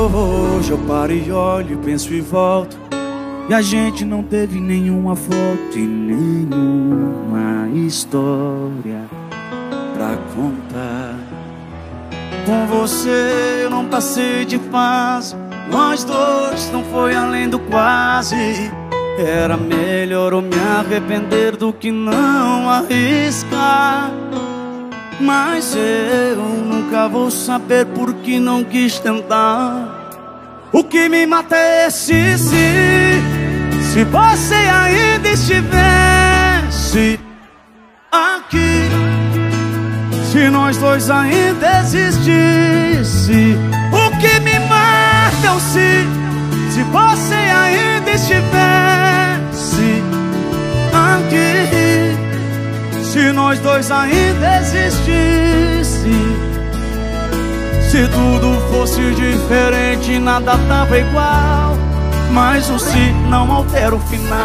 Hoje eu paro e olho, penso e volto, e a gente não teve nenhuma foto e nenhuma história pra contar. Com você eu não passei de fase, nós dois não foi além do quase. Era melhor eu me arrepender do que não arriscar. Mas eu nunca vou saber por que não quis tentar. O que me mata é esse se você ainda estivesse aqui, se nós dois ainda existisse. O que me mata é o se você ainda estivesse aqui, se nós dois ainda existisse. Se tudo fosse diferente, nada tava igual, mas o se não altera o final.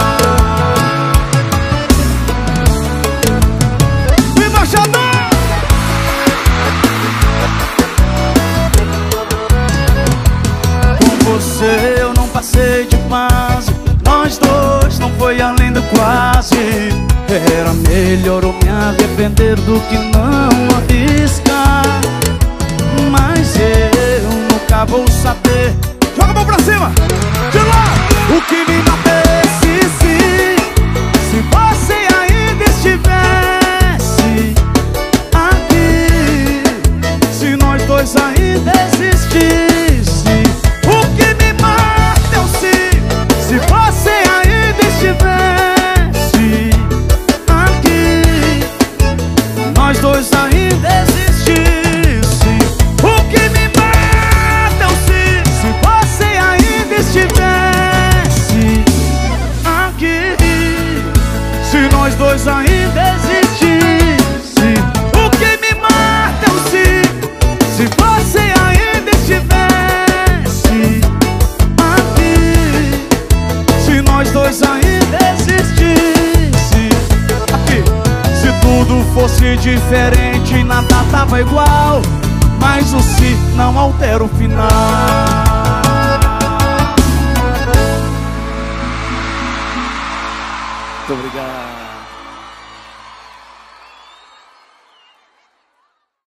Embaixador! Com você eu não passei de fase, nós dois não foi além do quase. Era melhor eu me arrepender do que não arriscar. Mas eu nunca vou saber. Joga a mão pra cima, de lá. O que me mata é esse se você ainda estivesse aqui, se nós dois ainda existisse. O que me mata é o se você ainda estivesse aqui, nós dois ainda existisse. O que me mata é o se você ainda estivesse aqui, se nós dois ainda existisse. O que me mata é o se você ainda estivesse aqui, se nós dois ainda existisse. Aqui. Se tudo fosse diferente, nada tava igual, mas o se não altera o final. Muito obrigado.